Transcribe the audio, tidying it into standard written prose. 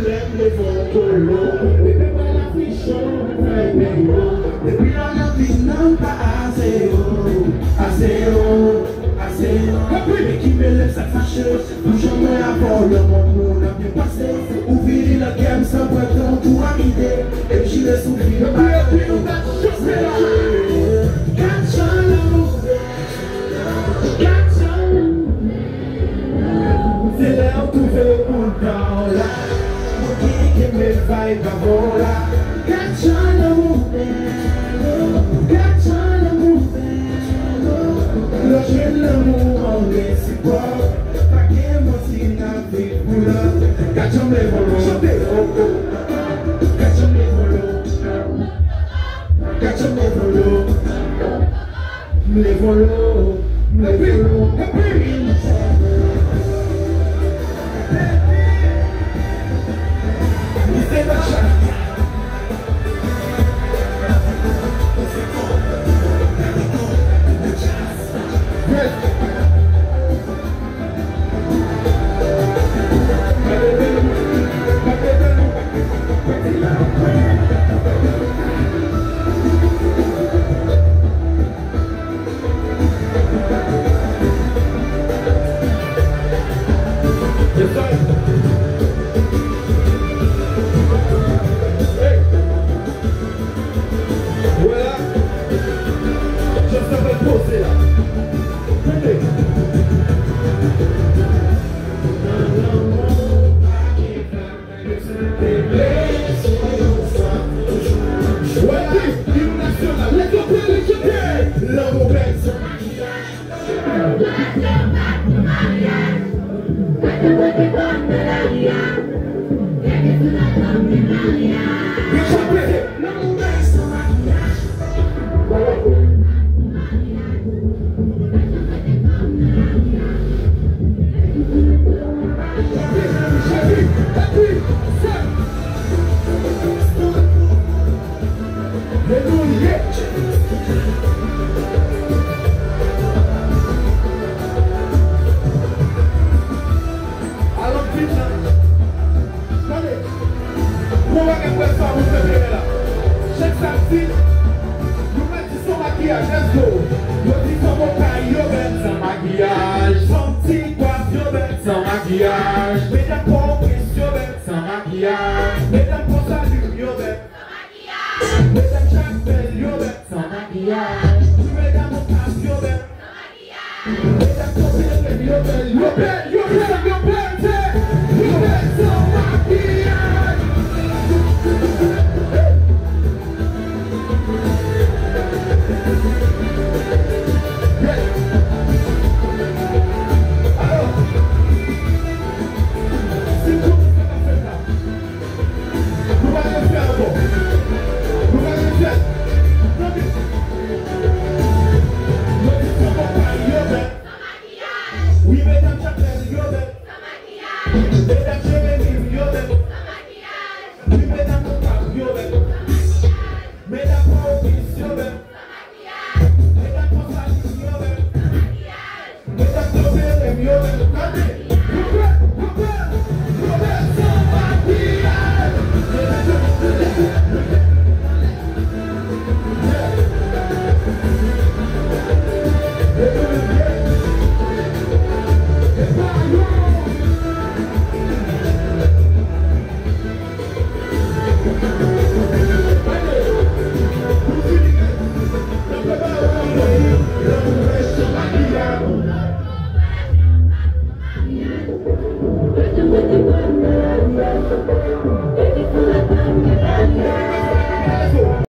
l'aime, les vents colo. Bébé, pas la fichon, depuis la vie, non pas assez haut, assez haut, assez haut. Mais qui me laisse à fâcher, pour jamais avoir le monde, on a bien passé. Ouvrir la gamme sans breton pour arriver, et puis je laisse ouvrir le bail, et puis on va chausser là. C'est là où tout fait pour le temps là. Qui me vaille pas bon là. Catchant l'amour, catchant l'amour, le jeune l'amour en réciproque. Pas qu'un mot si n'a fait pour là. Catchant les volos, catchant les volos, catchant les volos, les volos. Sans maquillage, mais d'abord, question sans maquillage.